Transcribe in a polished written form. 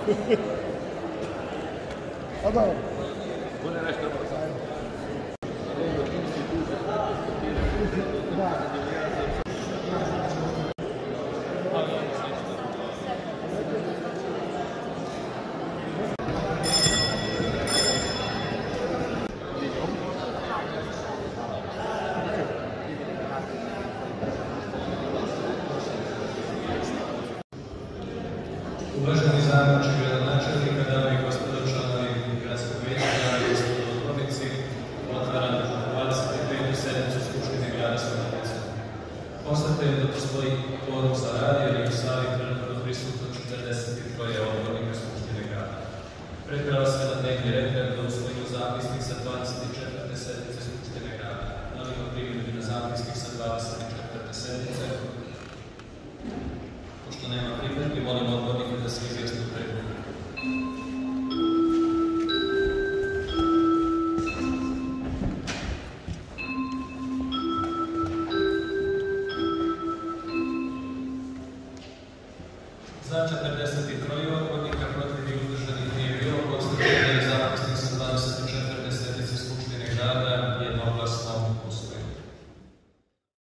A dobro. Bude nešto brzo. Uvaženi zamjeniče gradonačelnika, dame i gospodo članovi gradskog vijeća, dame i gospodo odbornici, otvaram 25. sjednicu Skupštine grada Subotice. Konstatujem da postoji kvorum za rad jer je u sali trenutno prisutno 43 odbornika Skupštine grada. Pretprava se na dnevni red da usvojimo zapisnik sa 24. sjednice Skupštine grada. Da li ima primjedbi na zapisnik sa 24. sjednice? Pošto nema primjedbi, molim odbornike da se izjasne u predlogu. Za 43 odbornika,